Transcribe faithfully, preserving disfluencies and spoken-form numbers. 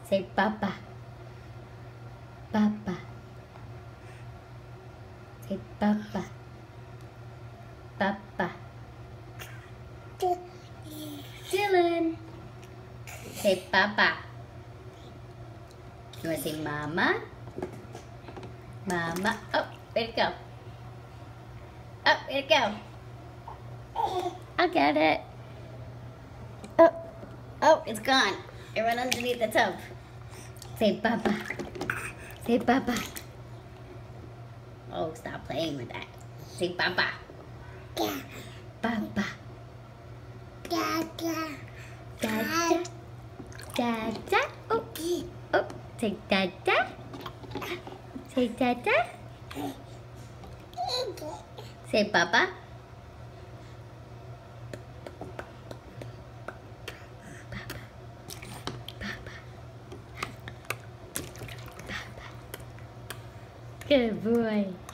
Say Papa. Papa. Say Papa. Papa. Dylan. Say Papa. You want to say Mama? Mama. Oh, where'd it go? Oh, where'd it go? I'll get it. Oh, oh, it's gone. It went underneath the tub. Say Papa. Say Papa. Oh, stop playing with that. Say Papa. Papa. Dada. Dada. Dada. Oh, oh. Say Dada. Say Dada. Say Papa. Good boy.